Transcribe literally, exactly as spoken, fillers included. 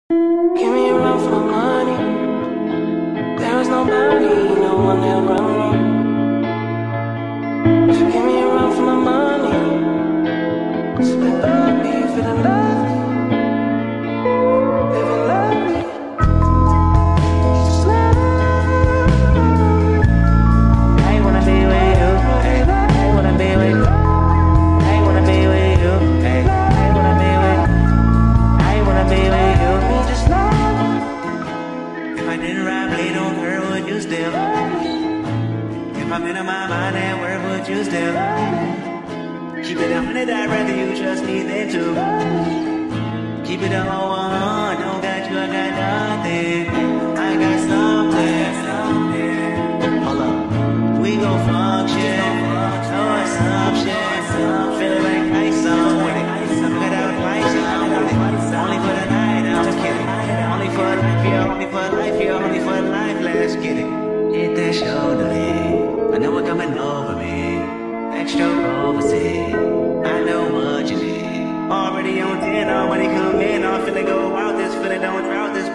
Give me a run for my money. There is nobody, no one that'll run me. So give me a run for my money. Split by me, feeling lovely, living lovely. Just love. I wanna be with you. Hey, I wanna be with you. I wanna be with you. Hey, I wanna be with you. I wanna be with you. Me just love. If I didn't ride blade on her, would you still? If I'm in my mind, then where would you still? Keep it a hundred, I'd rather you trust me than to. Keep it a whole one, don't got you, I got nothing. I got something, something. Hold up, we gon' function. Oh, assumption. Feeling like ice on with it. Got out ice on with it. Only for the night, I'm just kidding. Only for life, yeah, only for life, yeah, only for life, let's get it. Hit that shoulder, I know what coming over me. Extra overseas, I know what you need. Already on ten, already come in. I'm finna go out this, finna don't drought this.